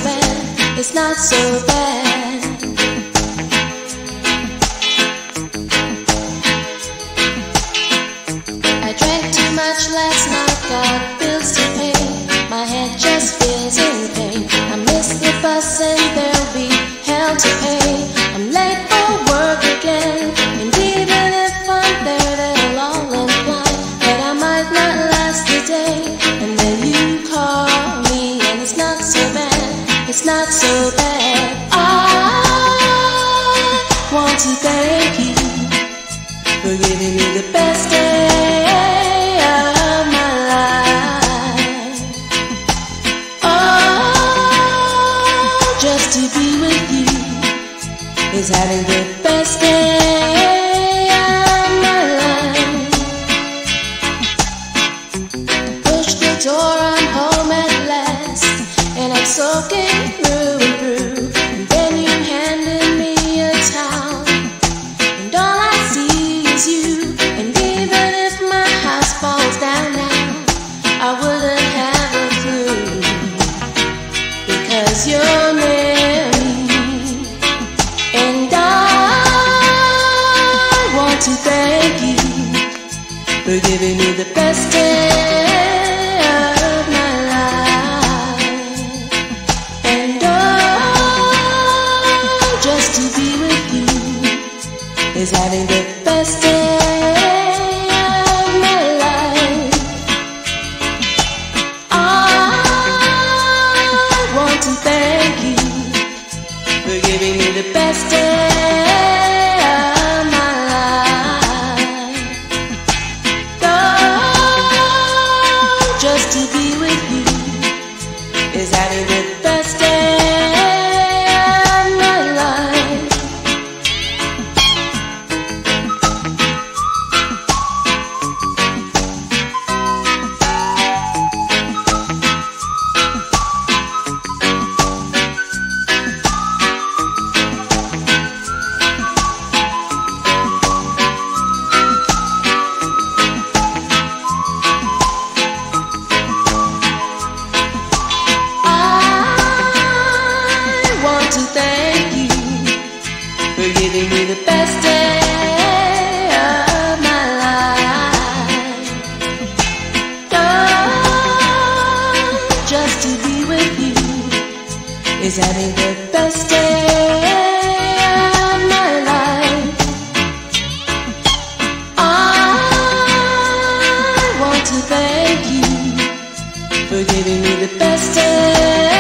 bad, it's not so bad. I drank too much last night, got bills to pay. My head just feels in pain. I missed the bus and there'll be hell to pay. I'm late for work again, and even if I'm there, they'll all imply that I might not last the day. And then you call me, and it's not so bad, it's not so bad. I want to thank you for giving me the best day of my life. Oh, just to be with you is having the best day of my life. Push the door, I'm home at last, and I'm soaking through and through. And then you handed me a towel, and all I see is you. And even if my house falls down now, I wouldn't have a clue, because you're near me. And I want to thank you for giving me the best day of my life. And oh, just to be with you is having the best day of my life. I want to thank you for giving me the best day of my life. Oh, just to be with you is having the best day of my life. To thank you for giving me the best day of my life. Oh, just to be with you is having the best day of my life. I want to thank you for giving me the best day